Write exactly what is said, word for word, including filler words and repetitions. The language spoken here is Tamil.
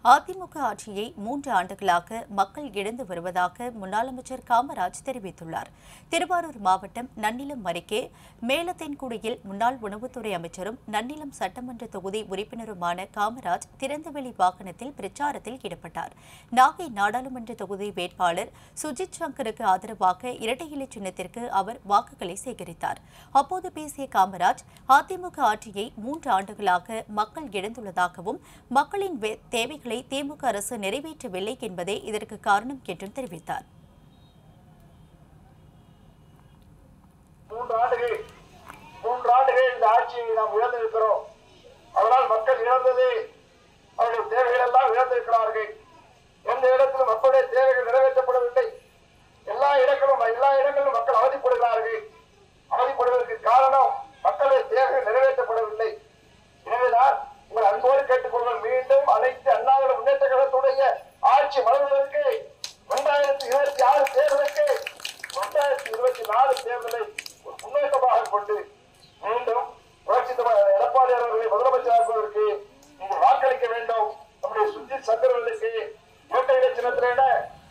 அதிமுக ஆட்சியை மூன்று ஆண்டுகளாக மக்கள் இழந்து வருவதாக முன்னாள் அமைச்சர் காமராஜ் தெரிவித்துள்ளார். திருவாரூர் மாவட்டம் நன்னிலம் அருகே மேலத்தென்குடியில் முன்னாள் உணவுத்துறை அமைச்சரும் நன்னிலம் சட்டமன்ற தொகுதி உறுப்பினருமான காமராஜ் திறந்தவெளி வாகனத்தில் பிரச்சாரத்தில் ஈடுபட்டார். நாகை நாடாளுமன்ற தொகுதி வேட்பாளர் சுஜித் சங்கருக்கு ஆதரவாக இரட்டை இலை சின்னத்திற்கு அவர் வாக்குகளை சேகரித்தார். அப்போது பேசிய காமராஜ், அதிமுக ஆட்சியை மூன்று ஆண்டுகளாக மக்கள் இழந்துள்ளதாகவும் மக்களின் தேவைகளை திமுக அரசு நிறைவேற்றவில்லை என்பதே இதற்கு காரணம் என்றும் தெரிவித்தார். மூன்று ஆண்டுகள் மூன்று ஆண்டுகள் இந்த ஆட்சியை நாம் இழந்திருக்கிறோம். அதனால் மக்கள் இழந்தது அவருடைய தேவைகள் எல்லாம் இழந்திருக்கிறார்கள். எந்த இடத்திலும் மக்களுடைய தேவைகள் நிறைவேற்றப்படவில்லை. எல்லா இடங்களும் எல்லா இடங்களிலும் மக்கள் அவதிப்படுகிறார்கள். அவதிப்படுவதற்கு காரணம் மக்களுடைய தேவைகள் நிறைவேற்றப்படவில்லை. எனவேதான் உங்கள் அன்போடு கேட்டுக்கொள்வது, மீண்டும் அனைத்து அண்ணா முன்னேற்ற கழகத்துடைய ஆட்சி வளர்வதற்கு இரண்டாயிரத்தி இருபத்தி ஆறு தேர்தலுக்கு இரண்டாயிரத்தி இருபத்தி நாலு தேர்தலை முன்னேற்றமாக கொண்டு மீண்டும் புரட்சி தலைவர் எடப்பாடி அவர்களை முதலமைச்சராக்குவதற்கு நீங்கள் வாக்களிக்க வேண்டும். நம்முடைய சுஜித் சங்கர்களுக்கு இரட்டை இலை சின்னத்திலே